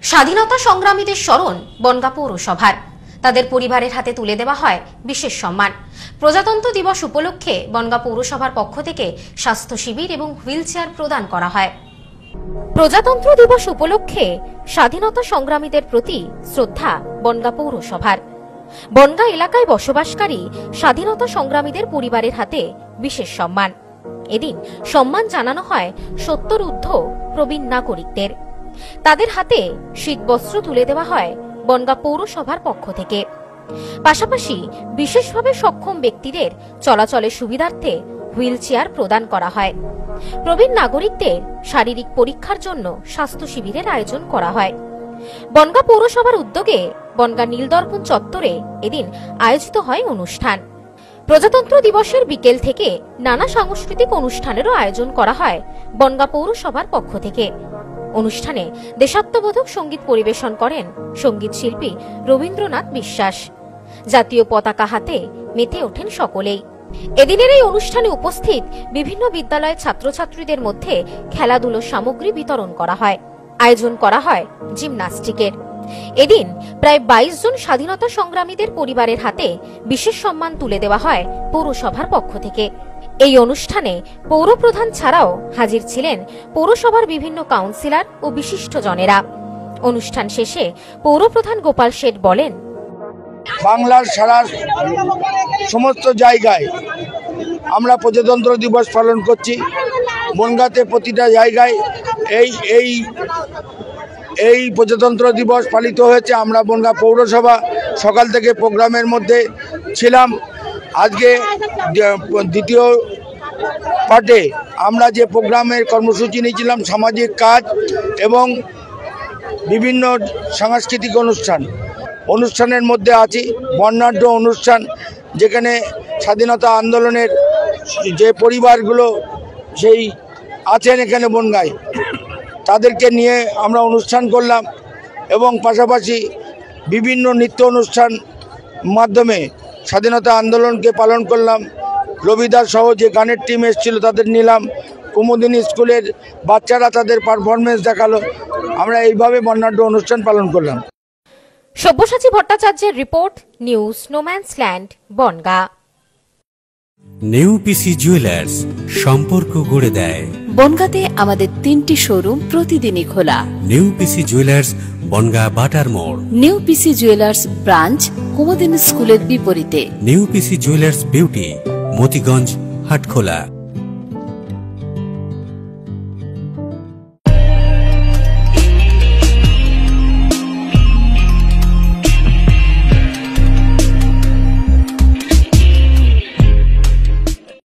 স্বাধীনতা সংগ্রামীদের স্মরণ বনগাঁ পৌরসভার। তাদের পরিবারের হাতে তুলে দেওয়া হয় বিশেষ সম্মান। প্রজাতন্ত্র দিবস উপলক্ষে বনগাঁ পৌরসভার পক্ষ থেকে স্বাস্থ্য শিবির এবং হুইল চেয়ার প্রদান করা হয়। প্রজাতন্ত্র দিবস উপলক্ষে স্বাধীনতা সংগ্রামীদের প্রতি শ্রদ্ধা বনগাঁ পৌরসভার। বনগাঁ এলাকায় বসবাসকারী স্বাধীনতা সংগ্রামীদের পরিবারের হাতে বিশেষ সম্মান। এদিন সম্মান জানানো হয় 70 ঊর্ধ্ব প্রবীণ নাগরিকদের। তাদের হাতে শীতবস্ত্র তুলে দেওয়া হয় বনগাঁ পৌরসভার পক্ষ থেকে। পাশাপাশি বিশেষভাবে সক্ষম ব্যক্তিদের চলাচলের সুবিধার্থে হুইল চেয়ার প্রদান করা হয়। প্রবীণ নাগরিকদের শারীরিক পরীক্ষার জন্য স্বাস্থ্য শিবিরের আয়োজন করা হয়। বনগাঁ পৌরসভার উদ্যোগে বনগাঁ নীলদর্পণ চত্বরে এদিন আয়োজিত হয় অনুষ্ঠান। প্রজাতন্ত্র দিবসের বিকেল থেকে নানা সাংস্কৃতিক অনুষ্ঠানেরও আয়োজন করা হয় বনগাঁ পৌরসভার পক্ষ থেকে। অনুষ্ঠানে দেশাত্মবোধক সঙ্গীত পরিবেশন করেন সঙ্গীত শিল্পী রবীন্দ্রনাথ বিশ্বাস। জাতীয় পতাকা হাতে মেতে ওঠেন সকলেই। এদিনের এই অনুষ্ঠানে উপস্থিত বিভিন্ন বিদ্যালয়ের ছাত্রছাত্রীদের মধ্যে খেলাধুলোর সামগ্রী বিতরণ করা হয়। আয়োজন করা হয় জিমন্যাস্টিকের। এদিন প্রায় 22 জন স্বাধীনতা সংগ্রামীদের পরিবারের হাতে বিশেষ সম্মান তুলে দেওয়া হয় পৌরসভার পক্ষ থেকে। এই অনুষ্ঠানে পৌরপ্রধান ছাড়াও হাজির ছিলেন পৌরসভার বিভিন্ন কাউন্সিলর ও বিশিষ্টজনেরা। অনুষ্ঠান শেষে পৌরপ্রধান গোপাল শেঠ বলেন, বাংলার সারা সমস্ত জায়গায় আমরা প্রজাতন্ত্র দিবস পালন করছি। বনগাঁতে প্রতিটা জায়গায় এই প্রজাতন্ত্র দিবস পালিত হয়েছে। আমরা বনগাঁ পৌরসভা সকাল থেকে প্রোগ্রামের মধ্যে ছিলাম। আজকে দ্বিতীয় পার্টে আমরা যে প্রোগ্রামের কর্মসূচি নিয়েছিলাম, সামাজিক কাজ এবং বিভিন্ন সাংস্কৃতিক অনুষ্ঠানের মধ্যে আছি বর্ণাঢ্য অনুষ্ঠান, যেখানে স্বাধীনতা আন্দোলনের যে পরিবারগুলো সেই আছেন এখানে বনগাঁয়, তাদেরকে নিয়ে আমরা অনুষ্ঠান করলাম এবং পাশাপাশি বিভিন্ন নৃত্য অনুষ্ঠান মাধ্যমে স্বাধীনতা আন্দোলনকে পালন করলাম। রবিদাস সহ যে গানের টিম এসেছিল তাদের নিলাম। কুমুদিনী স্কুলের বাচ্চারা তাদের পারফরমেন্স দেখালো। আমরা এইভাবে বর্ণাঢ্য অনুষ্ঠান পালন করলাম। সব্যসাচী ভট্টাচার্যের report, news no man's land, Bongaon. New PC Jewellers, সম্পর্ক গড়ে দেয়। বনগাঁতে আমাদের 3টি শোরুম প্রতিদিনই খোলা। নিউ পিসি জুয়েলার্স, বনগাঁ বাটার মোড়। New PC Jewellers branch Kumudini স্কুলের বিপরীতে। New PC Jewellers beauty, Motiganj, Hatkhola.